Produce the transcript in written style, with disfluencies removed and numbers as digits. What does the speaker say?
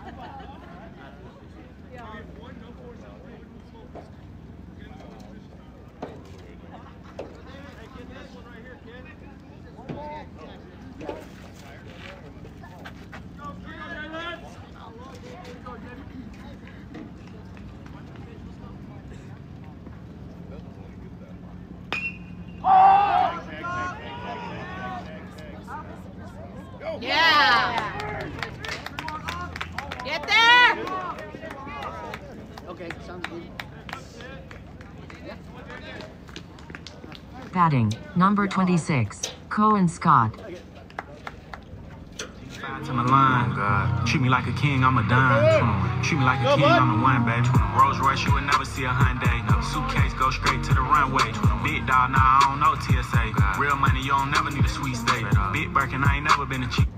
Yeah. Get there. Okay, sounds good. Batting, number 26, Cohen Scott. To my line, God. Treat me like a king, I'm a dime. Treat me like a king, I'm the one, baby. Rolls Royce, you would never see a Hyundai. Suitcase, go straight to the runway. Big dog, nah, I don't know TSA. Real money, you don't never need a sweet steak. Big Birkin, I ain't never been a cheap.